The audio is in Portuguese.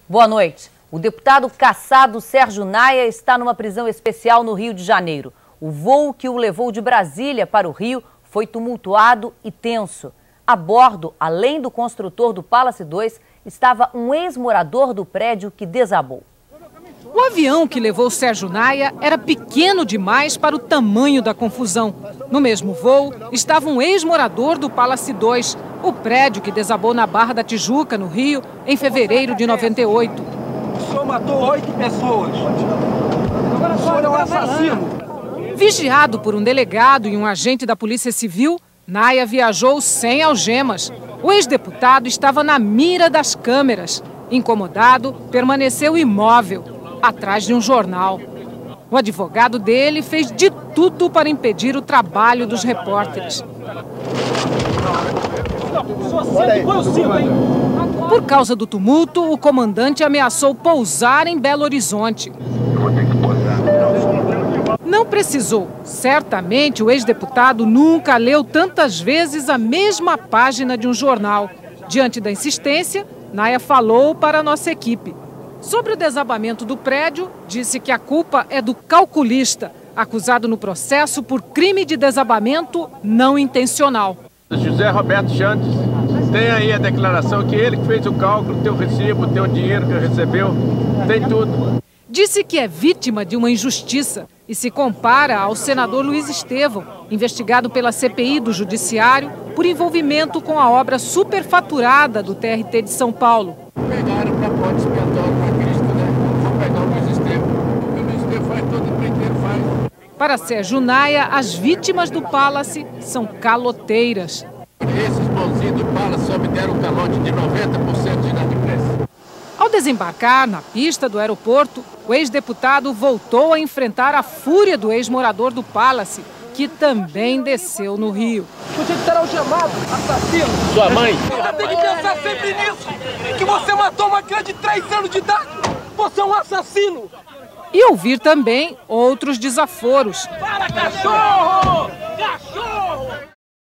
Boa noite. O deputado cassado Sérgio Naia está numa prisão especial no Rio de Janeiro. O voo que o levou de Brasília para o Rio foi tumultuado e tenso. A bordo, além do construtor do Palace 2, estava um ex-morador do prédio que desabou. O avião que levou Sérgio Naia era pequeno demais para o tamanho da confusão. No mesmo voo estava um ex-morador do Palace 2, o prédio que desabou na Barra da Tijuca, no Rio, em fevereiro de 98. O senhor matou 8 pessoas. O senhor é um assassino. Vigiado por um delegado e um agente da Polícia Civil, Naia viajou sem algemas. O ex-deputado estava na mira das câmeras. Incomodado, permaneceu imóvel, atrás de um jornal. O advogado dele fez de tudo para impedir o trabalho dos repórteres. Por causa do tumulto, o comandante ameaçou pousar em Belo Horizonte. Não precisou. Certamente o ex-deputado nunca leu tantas vezes a mesma página de um jornal. Diante da insistência, Naia falou para a nossa equipe. Sobre o desabamento do prédio, disse que a culpa é do calculista, acusado no processo por crime de desabamento não intencional. José Roberto Chantes, tem aí a declaração que ele que fez o cálculo, tem o recibo, tem o dinheiro que recebeu, tem tudo. Disse que é vítima de uma injustiça e se compara ao senador Luiz Estevão, investigado pela CPI do Judiciário por envolvimento com a obra superfaturada do TRT de São Paulo. Pegaram para ponte expiatória para Cristo, né? Vou pegar o Luiz Estevão. O Luiz Estevão faz todo o empreiteiro, faz. Para Sérgio Naia, as vítimas do Palace são caloteiras. Esses bonzinhos do Palace obteram um calote de 90% de inadimplência. Ao desembarcar na pista do aeroporto, o ex-deputado voltou a enfrentar a fúria do ex-morador do Palace, que também desceu no Rio. Você estará algemado, assassino. Sua mãe? Você tem que pensar sempre nisso, que você matou uma criança de 3 anos de idade. Você é um assassino. E ouvir também outros desaforos. Para, cachorro!